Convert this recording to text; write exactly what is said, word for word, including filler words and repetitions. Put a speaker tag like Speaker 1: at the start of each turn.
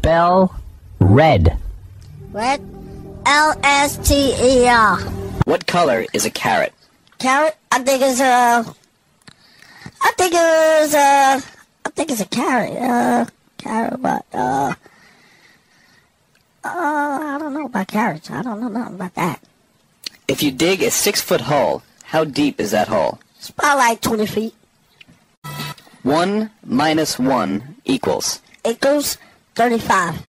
Speaker 1: Spell red.
Speaker 2: Red? L S T E R.
Speaker 3: What color is a carrot?
Speaker 2: Carrot? I think it's a... I think it's a... I think it's a carrot. Uh, carrot, but, uh... Uh, I don't know about carrots. I don't know nothing about that.
Speaker 3: If you dig a six-foot hole, how deep is that hole?
Speaker 2: It's about like twenty feet.
Speaker 3: One minus one equals?
Speaker 2: Equals thirty-five.